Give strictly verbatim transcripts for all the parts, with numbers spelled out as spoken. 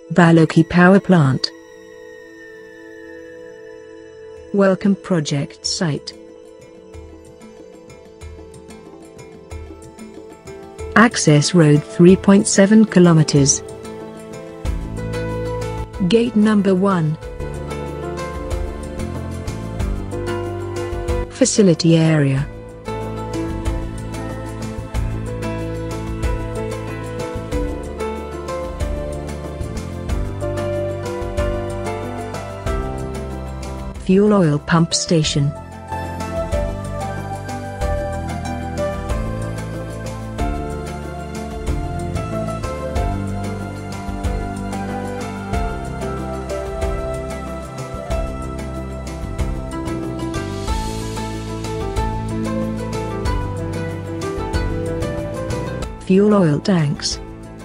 Balloki Power Plant. Welcome project site. Access road three point seven kilometers. Gate number one. Facility area. Fuel oil pump station. Fuel oil tanks.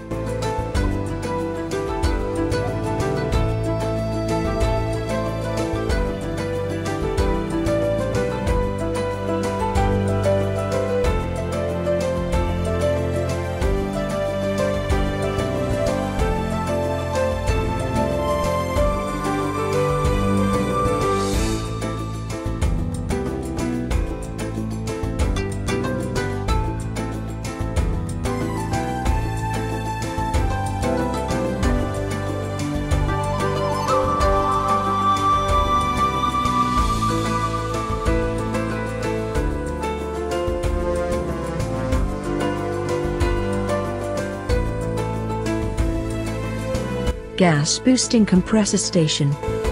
Gas boosting compressor station.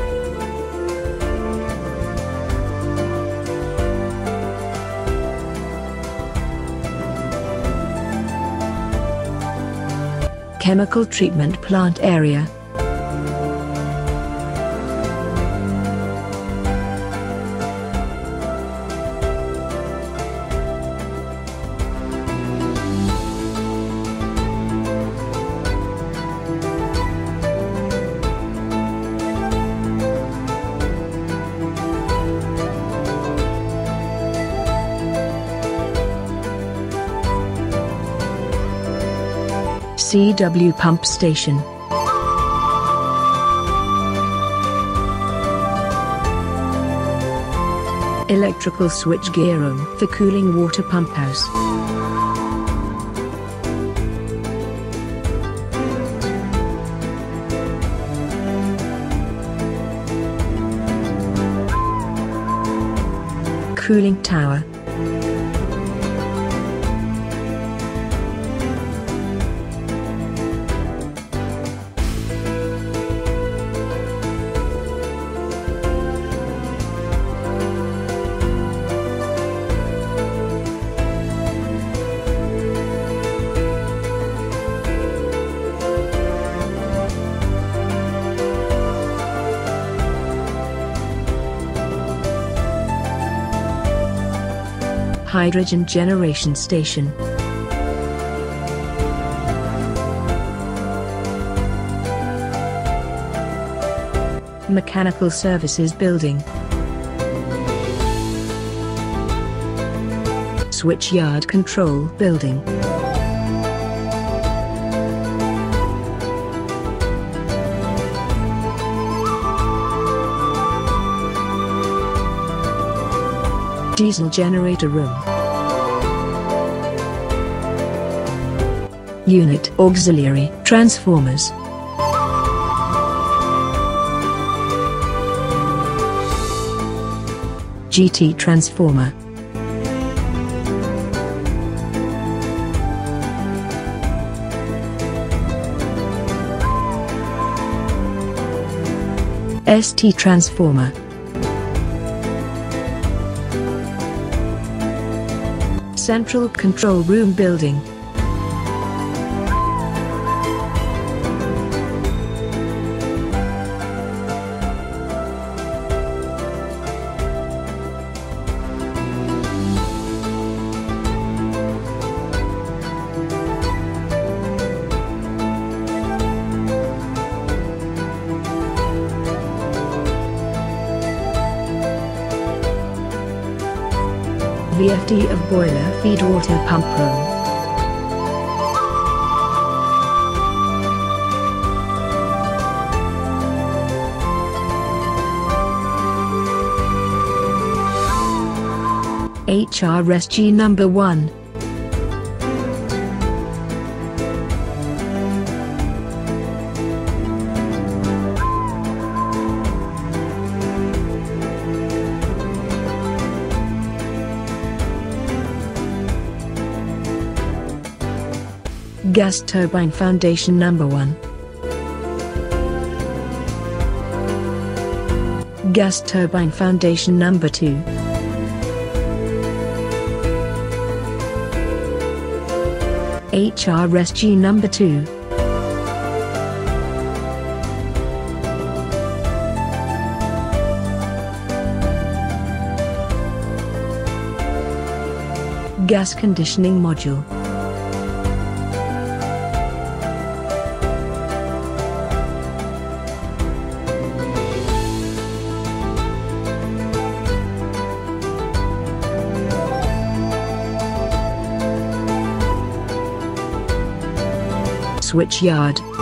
Chemical treatment plant area. C W pump station. Electrical switchgear room for cooling water pump house. Cooling tower. Hydrogen generation station. Mechanical services building. Switchyard control building. Diesel generator room. Unit auxiliary transformers. G T transformer. S T transformer. Central control room building. V F D of boiler feed water pump room. H R S G number one. Gas turbine foundation number one. Gas turbine foundation number two. H R S G number two. Gas conditioning module. Switch yard.